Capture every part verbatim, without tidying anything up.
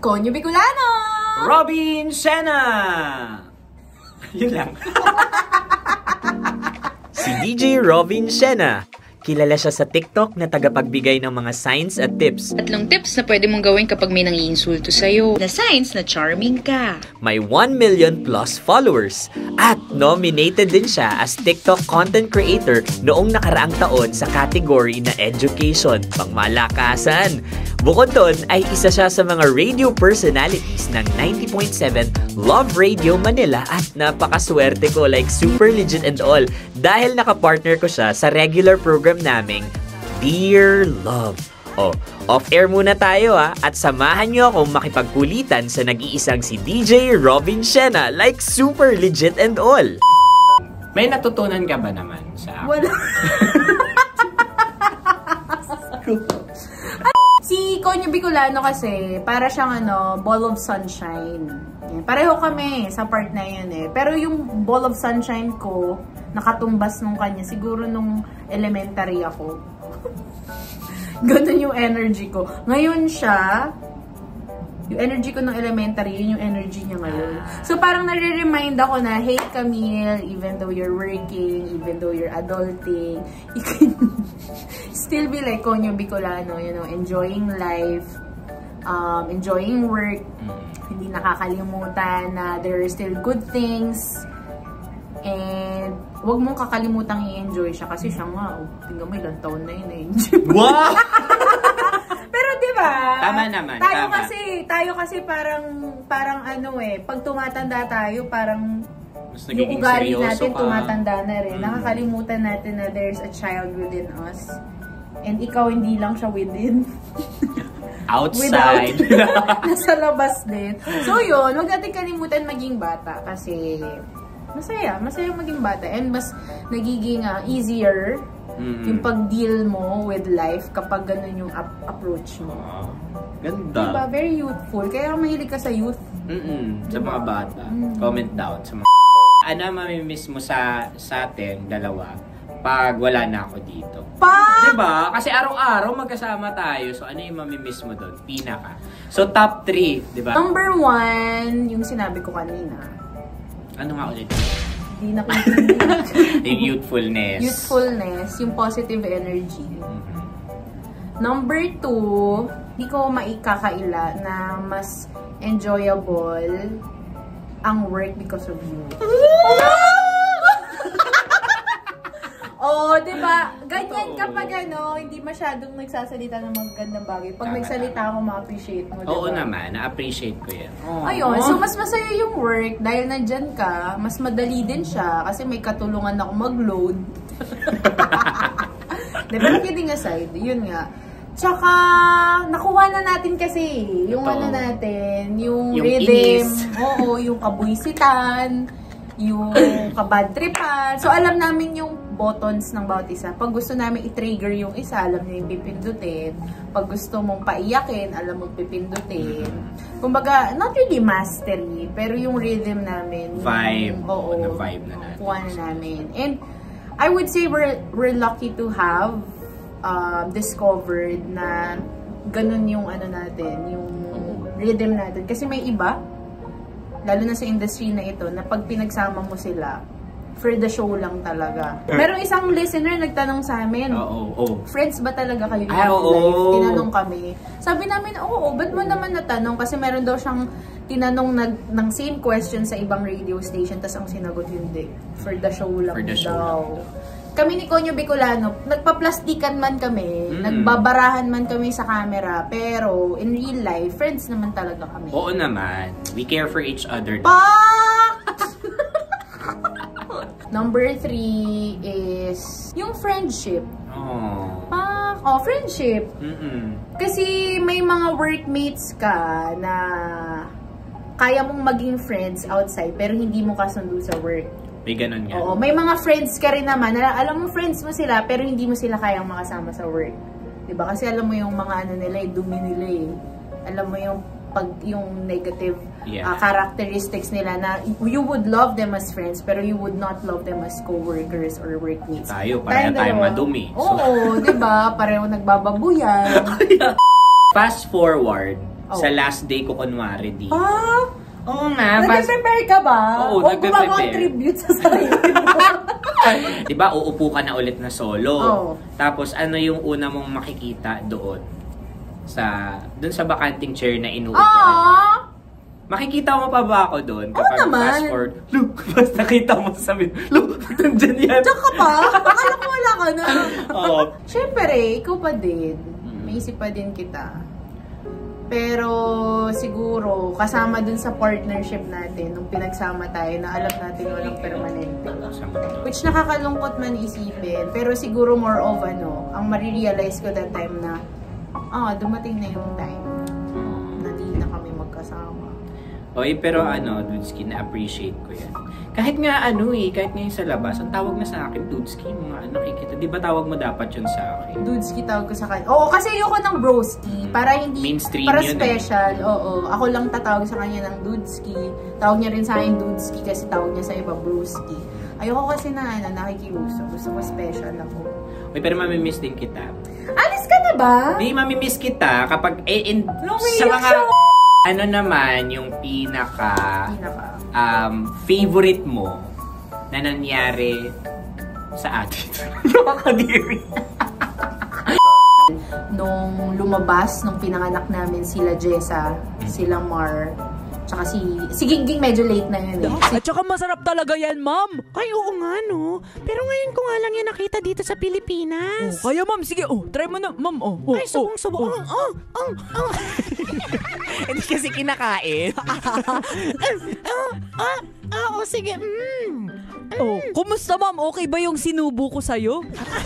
Conyo Bicolano! Robin Sena! Yun lang. Si D J Robin Sena. Kilala siya sa TikTok na tagapagbigay ng mga signs at tips. Tatlong tips na pwede mong gawin kapag may nangiinsulto sa'yo. Na signs na charming ka. May one million plus followers. At nominated din siya as TikTok content creator noong nakaraang taon sa category na education, pangmalakasan. Bukod doon ay isa siya sa mga radio personalities ng ninety point seven Love Radio Manila at napakaswerte ko, like super legit and all, dahil nakapartner ko siya sa regular program naming Dear Love. Oh, off-air muna tayo ha, at samahan niyo akong makipagkulitan sa nag-iisang si D J Robin Sena, like super legit and all. May natutunan ka ba naman sa akin? Wala. Si Conyo Bicolano kasi, para siyang ano, ball of sunshine. Pareho kami sa part na yun eh. Pero yung ball of sunshine ko, nakatumbas nung kanya, siguro nung elementary ako. Ganun yung energy ko. Ngayon siya, yung energy ko nung elementary, yun yung energy niya ngayon. So parang nare-remind ako na, hey Camille, even though you're working, even though you're adulting, you can still be like Conyo Bicolano, you know, enjoying life, um, enjoying work, hindi nakakalimutan na there are still good things, and wag mong kakalimutang i-enjoy siya kasi siya nga, oh, tingnan mo ilang taon na yun eh. Wow! Pero diba? Tama naman, tayo tama. kasi, tayo kasi parang, parang ano eh, pag tumatanda tayo, parang yung ugali natin ka. Tumatanda na rin. Mm. Nakakalimutan natin na there's a child within us. And ikaw hindi lang siya within. Outside. Nasa labas din. So yun, huwag natin kalimutan maging bata kasi masaya. Masaya maging bata. And mas nagiging uh, easier mm-hmm. yung pag-deal mo with life kapag ganun yung ap approach mo. Wow. Ganda. Diba? Very youthful. Kaya mahilig ka sa youth. Mm-mm. Sa Diba? mga bata. Mm-hmm. Comment down sa mga ano mamimiss mo sa sa atin, dalawa, pag wala na ako dito? Pa! Diba? Kasi araw-araw magkasama tayo. So, ano yung mamimiss mo doon? Pinaka. So, top three, diba? Number one, yung sinabi ko kanina. Ano nga ulit? Hindi nakikinig. Yung youthfulness. Youthfulness, yung positive energy. Mm-hmm. Number two, hindi ko maikakaila na mas enjoyable ang work because of you. Oh, diba? Ganyan kapag ano, hindi masyadong nagsasalita ng magagandang bagay. Pag nagsalita ako, ma-appreciate mo, diba? Oo naman, na-appreciate ko yan. Oh. Ayun, so mas masaya yung work dahil nandyan ka, mas madali din siya kasi may katulungan ako mag-load. Diba, kidding aside, yun nga. Tsaka, nakuha na natin kasi yung ito, ano natin, yung, yung rhythm, inis. Oo, yung kabuisitan, yung kabadtripan. So, alam namin yung buttons ng bawat isa. Pag gusto namin i-trigger yung isa, alam niyo yung pipindutin. Pag gusto mong paiyakin, alam mong pipindutin. Kumbaga, not really mastery, pero yung rhythm namin. Vibe. Yung, oo, na vibe na natin. Kuha na namin. And, I would say we're, we're lucky to have uh, discovered na ganun yung ano natin, yung rhythm natin. Kasi may iba, lalo na sa industry na ito, na pag pinagsama mo sila, for the show lang talaga. Merong isang listener nagtanong sa amin, oo, oh, oh. friends ba talaga kayo Ay, in oh, life? oh. Tinanong kami. Sabi namin, oo, oh, ba't mo naman natanong? Kasi meron daw siyang tinanong na, ng same question sa ibang radio station, tas ang sinagot hindi. For the show lang for the show daw. Lang. Kami ni Conyo Bicolano, nagpa-plastikan man kami, mm. nagbabarahan man kami sa camera, pero in real life, friends naman talaga kami. Oo naman. We care for each other. Pa! Number three is yung friendship. Oh. Pa, oh, friendship. Mm-mm. Kasi may mga workmates ka na kaya mong maging friends outside pero hindi mo kasundo sa work. May ganun nga. Oo, may mga friends ka rin naman. Alam mo friends mo sila pero hindi mo sila kayang makasama sa work. Diba? Kasi alam mo yung mga ano nila, yung dumi nila eh. Alam mo yung pag yung negative yeah. uh, characteristics nila na you would love them as friends pero you would not love them as co-workers or workmates. Tayo, pareho tayo madumi. Oo, so, diba? Pareho nagbababuyan. Fast forward, Oh. Sa last day ko kunwari di. Ah? Oo nga. Nag-prepare ka ba? Oo, o gumagawa tribute sa sarili mo? Diba, uupo ka na ulit na solo. Oh. Tapos, ano yung una mong makikita doon? Sa, doon sa bakanting chair na inuupuan. Aww! Makikita mo pa ba ako doon? Oo Kapag naman. fast forward, Lu, basta nakita mo sabi, Lu, nandyan yan. Diyan ka pa? Akala ko wala ka na. Oo. Siyempre, ikaw pa din. May isip pa din kita. Pero siguro, kasama dun sa partnership natin, nung pinagsama tayo, na alam natin walang permanente. Which nakakalungkot man isipin. Pero siguro more of ano, ang marirealize ko that time na, ah, dumating na yung time na di na kami magkasama. Oy, pero ano, Dudski, na-appreciate ko yan. Kahit nga ano eh, kahit ngayon sa labas, ang tawag na sa akin, Dudski, mga nakikita. Di ba tawag mo dapat yun sa akin? Dudski tawag ko sa kanya. Oo, kasi ayoko ng broski. Para hindi, mainstream para yun, special. Eh. Oo, ako lang tatawag sa kanya ng Dudski. Tawag niya rin sa akin Dudski kasi tawag niya sa iba broski. Ayoko kasi na ano, nakikiuso. Gusto ko special ako. Uy, pero mamimiss din kita. Alis ka na ba? Di, mamimiss kita kapag, eh, in, sa mga, ano naman, yung pinaka, Pinaka. um, favorite mo na nangyari sa atin. Nakakadiri. Nung lumabas, nung pinanganak namin sila Jessa, sila Mar, tsaka si, si Gingging medyo late na yun eh. Si, At saka masarap talaga yan, ma'am. Ay, oo nga, no. Pero ngayon ko nga lang yan nakita dito sa Pilipinas. Oh, kaya, ma'am, sige, oh, try mo na, ma'am, oh. oh Ay, subong-subong. Oh, oh, oh, oh. Hindi kasi kinakain. oh, ah, ah, oh, sige, mm. Oh, kumusta, ma'am? Okay ba yung sinubo ko sa'yo?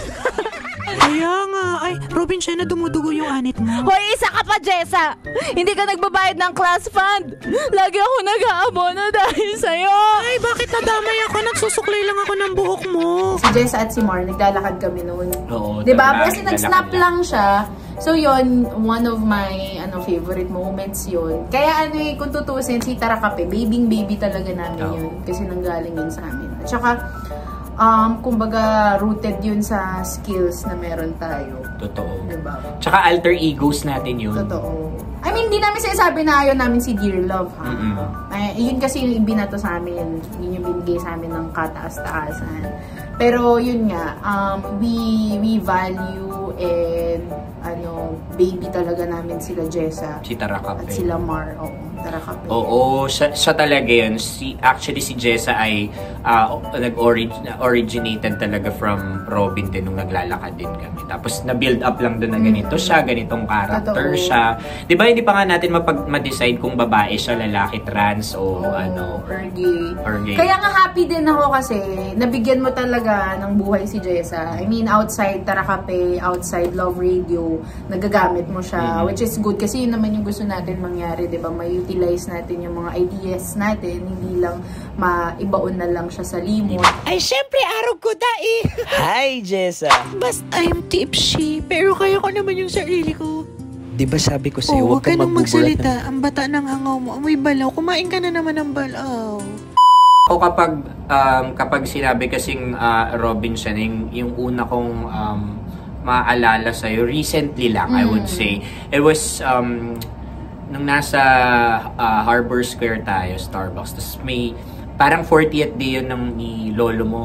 Kaya nga. Ay, Robin, siya na dumudugo yung anit mo. Hoy, isa ka pa, Jessa! Hindi ka nagbabayad ng class fund! Lagi ako nag-aabono dahil sa'yo! Ay, bakit nadamay ako? Nagsusuklay lang ako ng buhok mo. si Jessa at si Mar, naglalakad kami noon. Oo, diba? talaga, Kasi nag-snap naglalakad lang siya. So yun, one of my ano favorite moments yun. Kaya ano eh, kung tutusin, si Tarakape, babing baby talaga namin Oh. yun. Kasi nanggaling yun sa amin. At saka, um, kumbaga, rooted yun sa skills na meron tayo. Totoo. Diba? Tsaka alter egos natin yun. Totoo. I mean, hindi namin sinasabi na ayaw namin si Dear Love, ha? Mm-mm. Ay, yun kasi yung ibinato sa amin. Yun yung binigay sa amin ng kataas-taasan. Pero yun nga, um, we, we value and ano, baby talaga namin sila Jessa. Si Tarakape. At sila Mar. Oo, Tarakape. Oo, siya, siya talaga yun. Si, actually, si Jessa ay uh, nag-originated talaga from Robin din nung naglalakad din kami. Tapos, na-build up lang doon na ganito siya, ganitong character Totoo. siya. Di ba, hindi pa nga natin mapag- ma-decide kung babae siya, lalaki, trans, o Oo, ano, or gay. or gay. Kaya nga happy din ako kasi nabigyan mo talaga ng buhay si Jessa. I mean, outside Tarakape, outside Love Radio, nagagamit mo siya, Mm-hmm. which is good kasi yun naman yung gusto natin mangyari, di ba? May-utilize natin yung mga ideas natin, hindi lang maibaon na lang siya sa limot. Ay, syempre, araw ko da eh. Hi, Jessa! Basta I'm tipsy, pero kaya ko naman yung sarili ko. Di ba sabi ko sa'yo, Oo, huwag huwag ka kang nang magbuburat magsalita. Ang bata ng hangaw mo, amoy balaw. Kumain ka na naman ng balaw. Ako kapag, um, kapag sinabi kasing uh, Robin siya, yung, yung una kong um, maaalala sa'yo, recently lang, I would say. It was, um, nung nasa uh, Harbor Square tayo, Starbucks, tapos may, parang fortieth day yun ng ni lolo mo.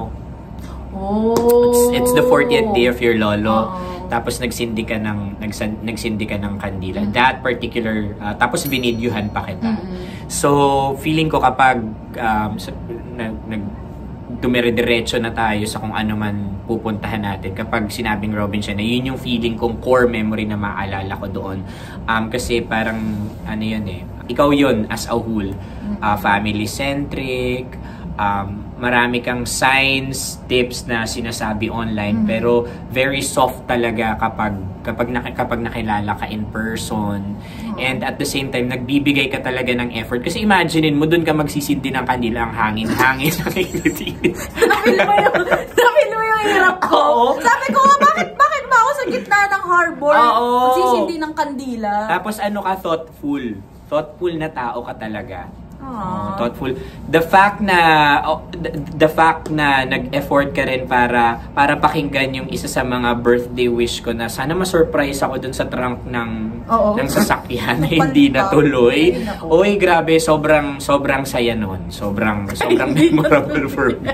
Oh! It's, it's the fortieth day of your lolo. Oo. Tapos nagsindi ka ng, nagsan, nagsindi ka ng kandila. That particular, uh, tapos binidyuhan pa kita. Mm-hmm. So, feeling ko kapag um, sa, na, nag, dumire-diretso na tayo sa kung ano man pupuntahan natin, kapag sinabing Robin siya, na yun yung feeling kong core memory na maalala ko doon. Um, kasi parang, ano yun eh, ikaw yun as a whole. Uh, family-centric, um, marami kang signs, tips na sinasabi online, pero very soft talaga kapag kapag nak kapag nakilala ka in person. And at the same time, nagbibigay ka talaga ng effort. Kasi imaginein mo, dun ka magsisindi ng kandila, ang hangin-hangin ng init-init. Napil mo yung, napil mo yung hirap ko. Oo. Sabi ko nga, bakit, bakit ba ako sa gitna ng harbor? Oo. Magsisindi ng kandila. Tapos ano ka, thoughtful. Thoughtful na tao ka talaga. Oh, thoughtful. The fact na oh, the, the fact na nag-effort ka rin para para pakinggan yung isa sa mga birthday wish ko na sana ma-surprise ako dun sa trunk ng Oo. ng sasakyan na hindi natuloy. Oy, grabe, sobrang sobrang saya noon. Sobrang sobrang memorable for me.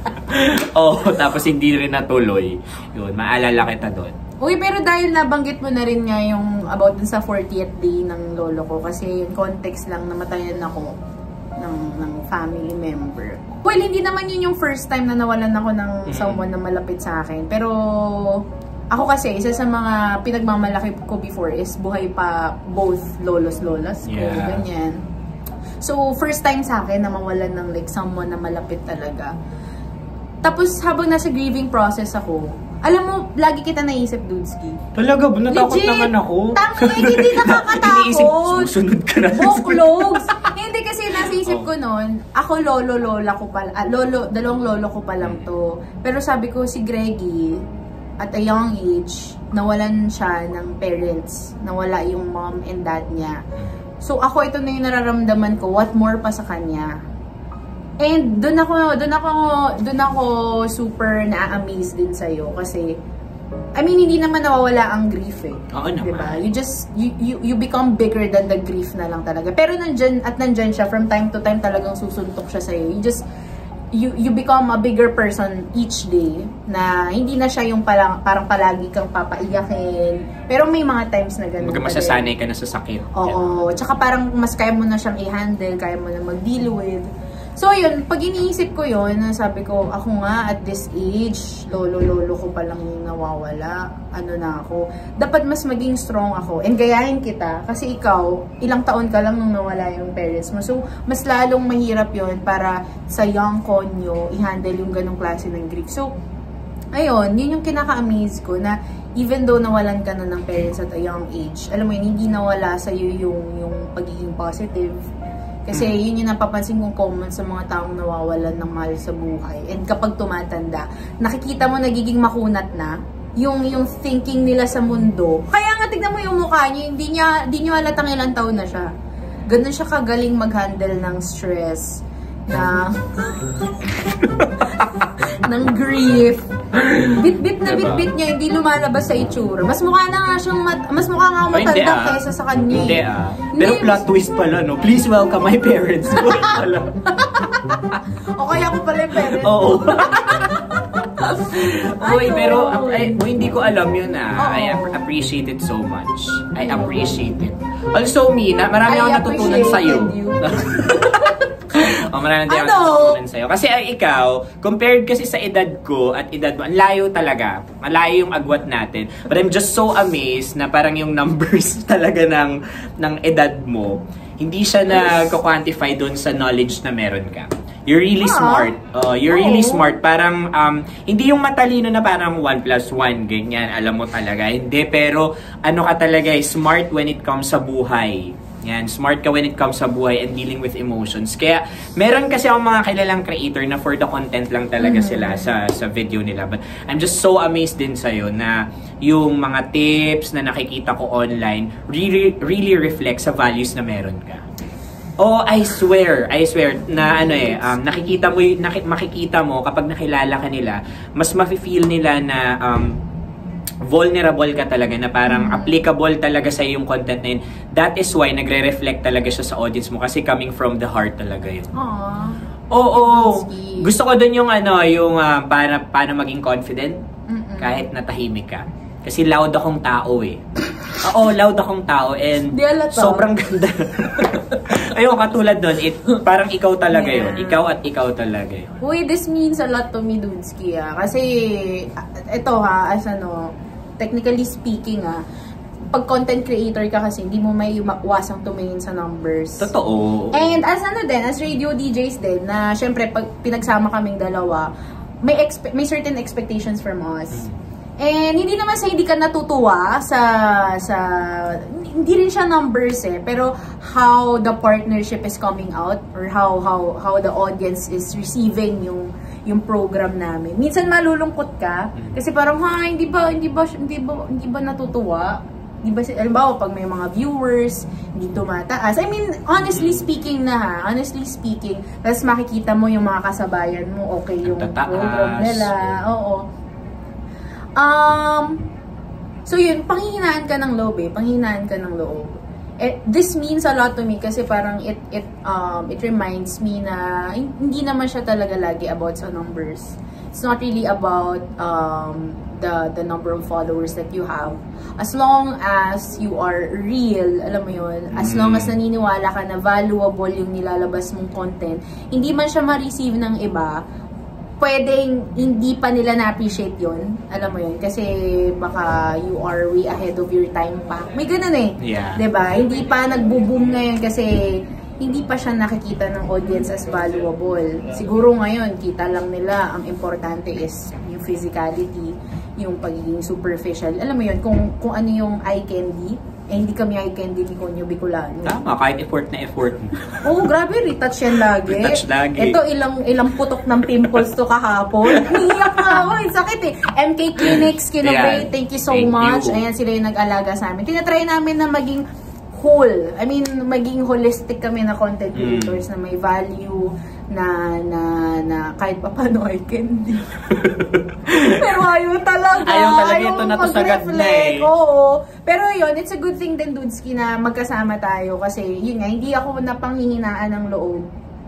Oh, tapos hindi rin natuloy. Yun, maalala kita doon. Uy, pero dahil nabanggit mo na rin nga yung about dun sa fortieth day ng lolo ko, kasi yung context lang, namatayan ako ng, ng family member. Well, hindi naman yun yung first time na nawalan ako ng mm-hmm. someone na malapit sa akin. Pero ako kasi, isa sa mga pinagmamalaki ko before is buhay pa both lolos-lolas ko, yeah. ganyan. So, first time sa akin na mawalan ng like someone na malapit talaga. Tapos, habang nasa grieving process ako, alam mo, lagi kita naisip, Dudski. Talaga ba? Natakot Legit. naman ako. Tangin, hindi nakakatakot. Iniisip, susunod ka na. Boklogs. Hindi kasi nasa isip oh. ko noon, ako lolo, lola ko pala, ah, lolo, dalawang lolo ko pa lang to. Pero sabi ko, si Greggy, at a young age, nawalan siya ng parents. Nawala yung mom and dad niya. So ako, ito na yung nararamdaman ko, what more pa sa kanya. And doon ako, doon ako, doon ako super na-amaze din sa'yo kasi, I mean, hindi naman nawawala ang grief eh. Oo naman. Diba? You just, you, you, you become bigger than the grief na lang talaga. Pero nandyan, at nandyan siya, from time to time talagang susuntok siya sa'yo. You just, you, you become a bigger person each day na hindi na siya yung parang, parang palagi kang papaiyakin. Pero may mga times na gano'n. Magka masasanay ka na sa sakit. Oo. Yeah. Tsaka parang mas kaya mo na siyang i-handle, kaya mo na mag-deal with. So yun, pag iniisip ko yun, sabi ko, ako nga at this age, lolo-lolo ko palang nawawala, ano na ako, dapat mas maging strong ako. And gayahin kita, kasi ikaw, ilang taon ka lang nung nawala yung parents mo. So, mas lalong mahirap yun para sa young konyo, i-handle yung ganong klase ng grief. So, ayun, yun yung kinaka-amaze ko na even though nawalan ka na ng parents at a young age, alam mo yun, hindi nawala sa'yo yung, yung pagiging positive. Kasi yun yung napapansin kong common sa mga taong nawawalan ng mahal sa buhay. And kapag tumatanda, nakikita mo nagiging makunat na yung yung thinking nila sa mundo. Kaya nga tignan mo yung mukha niya, hindi niya hindi niyo halatang ilang taon na siya. Ganun siya kagaling mag-handle ng stress, na ng grief. Bit-bit na bit-bit niya, hindi lumalabas sa itsura. Mas mukha na nga siyang, mat mas mukha nga matanda ah. kaysa sa kanya. Hindi ah. Pero hindi, plot twist pala, no? Please welcome my parents. O kaya ko pala yung parents. Oo. Uy, pero ay, uy, hindi ko alam yun ah. I ap appreciate it so much. I appreciate it. Also me, na, marami akong natutunan sa'yo. O, oh, marami din ako natutunan sa'yo. Kasi ay, ikaw, compared kasi sa edad ko at edad mo, ang layo talaga. Malayo yung agwat natin. But I'm just so amazed na parang yung numbers talaga ng, ng edad mo, hindi siya nag-quantify dun sa knowledge na meron ka. You're really ah. smart. Uh, you're oh. really smart. Parang, um, hindi yung matalino na parang one plus one, ganyan, alam mo talaga. Hindi, pero ano ka talaga, smart when it comes sa buhay. Yan, smart ka when it comes sa buhay and dealing with emotions. Kaya, meron kasi akong mga kilalang creator na for the content lang talaga mm-hmm. sila sa sa video nila. But I'm just so amazed din sa'yo na yung mga tips na nakikita ko online really, really reflect sa values na meron ka. Oh, I swear, I swear na ano eh, um, nakikita mo, nakik makikita mo kapag nakilala ka nila, mas mafe-feel nila na um, vulnerable ka talaga, na parang applicable talaga sa yung content na yun. That is why nagre-reflect talaga siya sa audience mo kasi coming from the heart talaga yun. Aww. Oo, oh, oh. Gusto ko dun yung ano, yung uh, para, paano maging confident mm-mm. kahit natahimik ka. Kasi loud akong tao eh. Oo, loud akong tao and sobrang ganda. Ayun, katulad nun, it, parang ikaw talaga yeah. yun. Ikaw at ikaw talaga yun. Uy, this means a lot to me, Dudski, ah. Kasi, ito ha, as ano, technically speaking ah, pag content creator ka kasi, hindi mo may maiwasang tumingin sa numbers. Totoo. And as ano din, as radio D Js din, na syempre, pag pinagsama kaming dalawa, may, may certain expectations from us. Mm. And hindi naman sa hindi ka natutuwa sa sa hindi rin siya numbers eh, pero how the partnership is coming out or how how how the audience is receiving yung yung program namin. Minsan malulungkot ka kasi parang ha hindi ba hindi ba hindi ba hindi ba natutuwa? Di ba, alimbawa, pag may mga viewers, hindi tumataas. I mean, honestly speaking na ha, honestly speaking, tapos makikita mo yung mga kasabayan mo, okay yung program nila. Oo. Um, so yun, panghihinaan ka ng loob eh. Panghihinaan ka ng loob. Eh, this means a lot to me kasi parang it, it, um, it reminds me na hindi naman siya talaga lagi about sa numbers. It's not really about um, the the number of followers that you have. As long as you are real, alam mo yun, as long as naniniwala ka na valuable yung nilalabas mong content, hindi man siya ma-receive ng iba, pwedeng hindi pa nila na-appreciate yun. Alam mo yun, kasi baka you are way ahead of your time pa. May ganun eh. Yeah. Diba? Hindi pa nagbo-boom ngayon kasi hindi pa siya nakikita ng audience as valuable. Siguro ngayon, kita lang nila, ang importante is yung physicality, yung pagiging superficial. Alam mo yun, kung, kung ano yung eye candy, eh hindi kami eye candy ni Conyo Bicolano. Tama, kahit effort na effort. Oo, oh, grabe, retouch yan lagi. Retouch lagi. Ito, ilang ilang putok ng pimples to kahapon. Niiyak nga ako, eh, sakit eh. M K Clinics, Kinobay, yeah, thank you so thank much. You. Ayan, sila yung nag-alaga sa amin. Tinatry namin na maging whole. I mean, maging holistic kami na content creators mm. na may value, na na na kahit pa paano ay candy. Pero ayaw talaga. Ayaw talaga ito na to sagad na eh. Oo. Pero yun, it's a good thing din, Dudski, na magkasama tayo kasi yun nga, hindi ako napanghihinaan ng loob.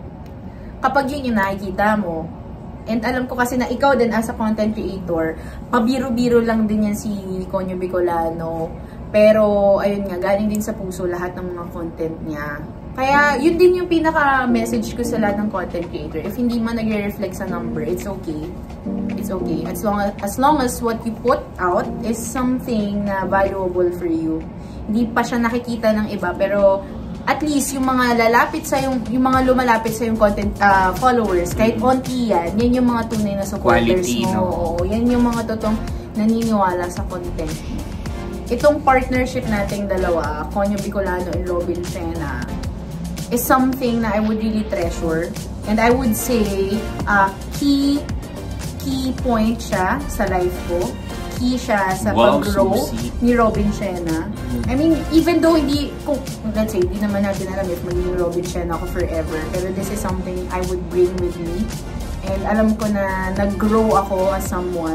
Kapag yun yung nakikita mo, and alam ko kasi na ikaw din as a content creator, pabiro-biro lang din yan si Conyo Bicolano. Pero, ayun nga, galing din sa puso lahat ng mga content niya. Kaya, yun din yung pinaka-message ko sa lahat ng content creator. If hindi man nag-reflect sa number, it's okay. It's okay. As long as, as long as what you put out is something na valuable for you. Hindi pa siya nakikita ng iba, pero at least yung mga lalapit sa yung, yung mga lumalapit sa yung content uh, followers, kahit onti yan, yan yung mga tunay na supporters quality, mo. No? Oo, yan yung mga totoong naniniwala sa content mo. Itong partnership nating dalawa, Conyo Bicolano and Robin Sena, is something na I would really treasure. And I would say, uh, key, key point siya sa life ko. Key siya sa wow, pag-grow so ni Robin Sena. Mm-hmm. I mean, even though hindi, kung, let's say, hindi naman natin alam if magiging Robin Sena ako forever. Pero this is something I would bring with me. And alam ko na nag-grow ako as someone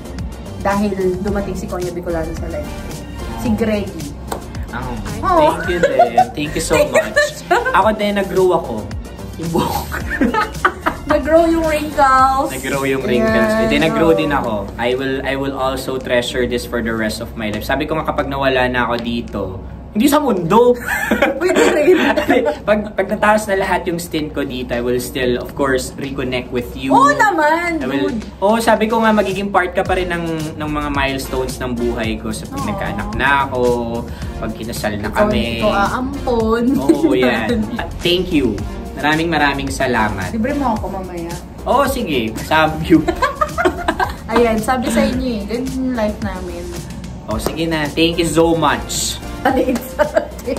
dahil dumating si Conyo Bicolano sa life ko. Si Greggy. Oh, thank you din. Thank you so much. Ako din, nag-grow ako. Yung buhok. Nag-grow yung wrinkles. Nag-grow yung wrinkles. Yeah, then, nag-grow din ako. I will I will also treasure this for the rest of my life. Sabi ko nga kapag nawala na ako dito, hindi sa mundo. Pwede rin. pag, pag nataas na lahat yung stint ko dito, I will still, of course, reconnect with you. Oo naman, will, oh, sabi ko nga, magiging part ka pa rin ng, ng mga milestones ng buhay ko. Sa pag Aww. nagkaanak na ako, pag kinasal na kami. Ikaw aampon. Oo, oh, yan. Thank you. Maraming maraming salamat. Libre mo ako mamaya. Oo, oh, sige. Sabi you. Ayan, sabi sa inyo eh. Ganyan yung life namin. Oh, sige na. Thank you so much. Alin sa atin.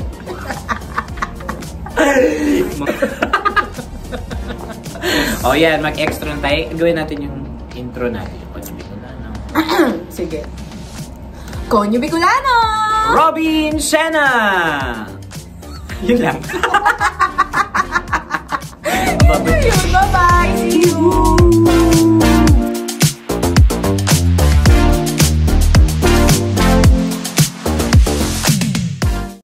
Oh, yan. Mag-extra na tayo. Gawin natin yung intro natin. Conyo Bicolano. Sige. Conyo Bicolano! Robin Sena! Yun lang. Bye-bye! See you!